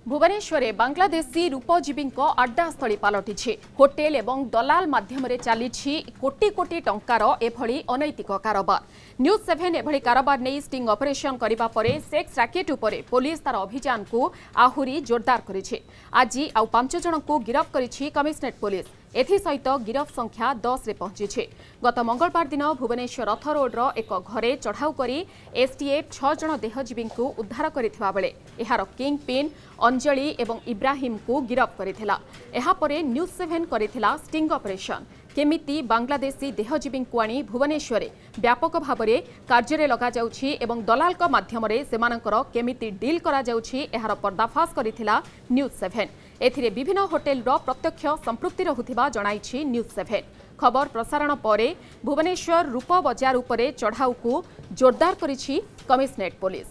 भुवनेश्वर बांग्लादेशी रूपजीवी अड्डास्थली पलटि होटेल एवं दलाल माध्यम चली कोटी कोटी टंकार एभली अनैतिक कारोबार। न्यूज7 एभली कारोबार नहीं स्टिंग ऑपरेशन करने पर सेक्स रैकेट उपरे पुलिस तार अभियान को आहुरी जोरदार करिछि। आज आउ 5 जन को गिरफ्त करिछि कमिशनरेट पुलिस। एसहित गिरफ संख्या 10 रे पहुंची। गत मंगलवार दिन भुवनेश्वर रथ रोड्र एक घरे चढ़ाऊ करी एसटीएफ 6 जन देहजीवी को उद्धार करथिबा बेले एहार किंग पिन अंजलि एवं इब्राहिम को गिरफ्त करथिला। एहा परे न्यूज7 करथिला स्टिंग ऑपरेशन। केमिति बांग्लादेशी देहजीवी को आनी भुवनेश्वर व्यापक भाव में कार्य लगा जाउछि एवं दलाल माध्यम सेमानकर केमिति डील करा जाउछि एहार पर्दाफाश करथिला न्यूज7। एथिरे विभिन्न होटेल प्रत्यक्ष संपृक्ति रहुथिबा जणाइछि न्यूज7। खबर प्रसारण परे भुवनेश्वर रूप बजार उपरे चढ़ाऊ को जोरदार करिछि कमिशनरेट पुलिस।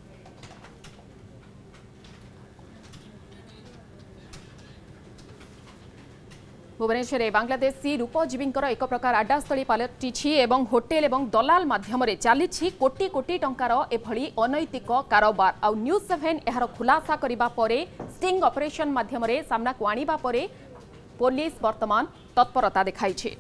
भुवनेश्वर बांग्लादेशी रूपजीवी एक प्रकार अड्डास्थली पलटि एवं होटेल एवं दलाल माध्यम चली कोटी कोटी टंकार एभली अनैतिक कारोबार। आउ न्यूज7 यार खुलासा करने पर स्टिंग ऑपरेशन माध्यम सामना को आनिबा परे पुलिस वर्तमान तत्परता देखाइछि।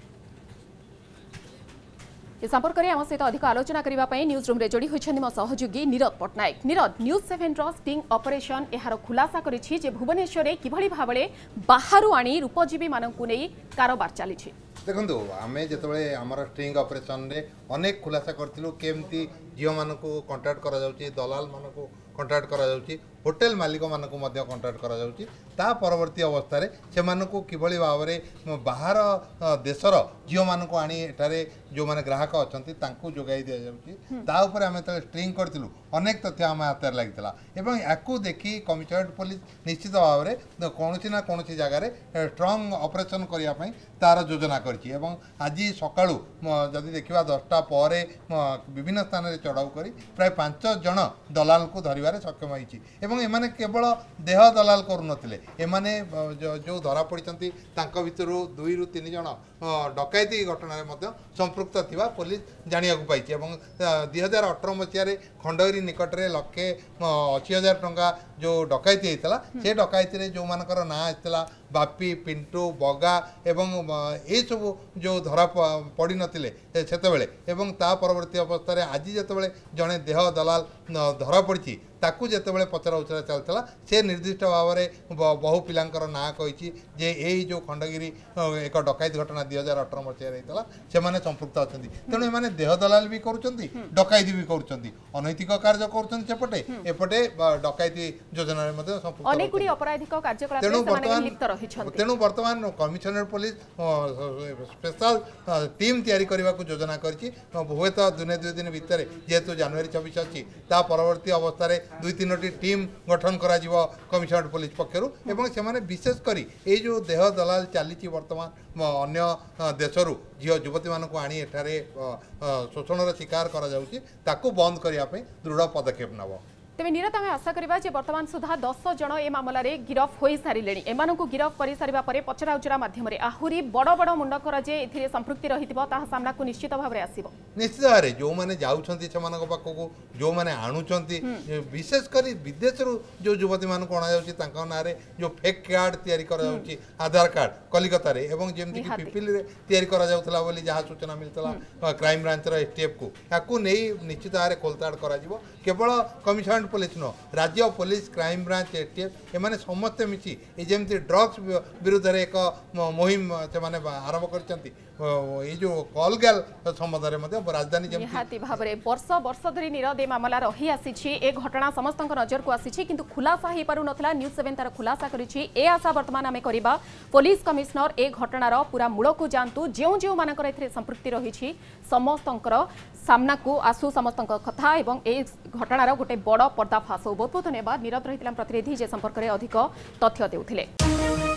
इस संपर्क में आम सहित अधिक आलोचना करने न्यूज रूम रे जोड़ी होइछन्ति मो सहयोगी नीरद पट्टनायक। नीरद, न्यूज7 रो स्टिंग ऑपरेशन यार खुलासा करिछि जे भुवनेश्वर किभली भाबले बाहरु आनी रूपजीवी मानकु नै कारोबार चली। देखो आम जिते आमर स्ट्रिंग ऑपरेशन रे अनेक खुलासा करथिलु केमती झील मानक कंटाक्ट करा जाउछि, दलाल मानक कंटाक्ट करा जाउछि, होटेल मालिक मानक मध्य कंटाक्ट करा जाउछि। ता परवर्ती अवस्था रे से मानकु किभली भाव में बाहर देशर झील मानक आनी एठारे जो माने ग्राहक अछंती तांकु जोगाई दिया जाउछि। ता ऊपर आमे त स्ट्रिंग करथिलु अनेक तथ्य आम हाथ लागितला एवं याकू देखि कमिशनरेट पुलिस निश्चित भाव में कोनोसी ना कोनोसी जगह रे स्ट्रांग ऑपरेशन करिया पई तार योजना करछि। एवं आज सकाळु जदि देखिबा 10टा परे विभिन्न स्थान रे चढ़ाऊ करी प्राय 5 जन दलाल को धरिबारे सक्षम होइछि। एवं एमाने केवल देह दलाल करू नथिले, एमाने जो धरा पड़िचंती तांको भितरु 2 ରୁ 3 जन डकैती घटना रे मध्य संपृक्त थिबा पुलिस जानिया को पाइछि। एवं 2018 मसिया रे खंडगिरी निकट रे 1,80,000 टंका जो डकैती होता से डकैती रे जो मानकर ना आसला बापी, पिंटू, बगा एवं ये सब जो धरा पड़ी नथिले सेतेबेले एवं ता परवर्ती अवस्था रे आज जेतेबेले जने देह दलाल धरा पड़ी ताकू जेतेबेले पचरा उचरा चलता से निर्दिष्ट भाव में बहु पिलांकर ना कही जे यही जो खंडगिरी एक डकैती घटना 2018 मसीह होता से माने संपृक्त अच्छा। तेणु एमाने देह दलाल भी करुँच डकैती भी करुँच अनैतिक कार्य करुँचे एपटे डकैती योजना तेणु बर्तमान कमिशनरेट पुलिस स्पेशल टीम तैयारी करने को योजना करी हुए तो दिने 2 दिन भितर जेहेतु जनवरी 24 अच्छी ता परवर्ती अवस्था 2-3टी टीम गठन करा जीवो कमिशनरेट पुलिस पक्षरु एवं से माने विशेष करी ए जो देह दलाल चली वर्तमान अन्य देशरू झील युवती मानक आनी एठारे शोषण शिकार करा जाउछि ताकू बंद करिया पे दृढ़ पदक्षेप नब। तेज नीरद आम आशा करवा बर्तमान सुधा 10 जन ए मामलें गिरफ हो सारे एम गिरफ कर सारा पचरा उचरा मध्यम आहरी बड़ बड़ मुंडकर जे ए संपृक्ति रही सामना को निश्चित भाव में आसो। निश्चित भाव में जो मैंने जाऊँच पाखक जो मैंने आणुंट विशेषकर विदेश जो युवती मानक अणा ना जो फेक कार्ड तैयारी कर आधार कार्ड कलिकता जमी पिपिल या जहाँ सूचना मिलता क्राइम ब्रांच एसटीएफ को या निश्चित भाव में खोलताड़ कर केवल कमिशनरेट पुलिस नो राज्य पुलिस क्राइम ब्रांच एसटीएफ एमाने समस्त मिसी जमी ड्रग्स विरुद्ध एक मुहिम से आरंभ कर जो कॉल गैल संबंध में राजधानी निहाती भाव में वर्ष वर्ष धरी नीरद मामला रही आसी ए घटना समस्त नजर को आसी किंतु खुलासा हो पार नाला न्यूज7 तार खुलासा करिछि। ए आशा वर्तमान आम करबा पुलिस कमिशनर ए घटनार पूरा मूल को जानतु जो जो मानकर एथिरे संपृक्ति रही समस्तंकर सामना को आसु समस्त कथा एवं ए घटनार गोटे बड़ पर्दाफाश हो। बहुत बहुत धन्यवाद नीरद रही प्रतिनिधि जे संपर्क में अधिक तथ्य देउथिले।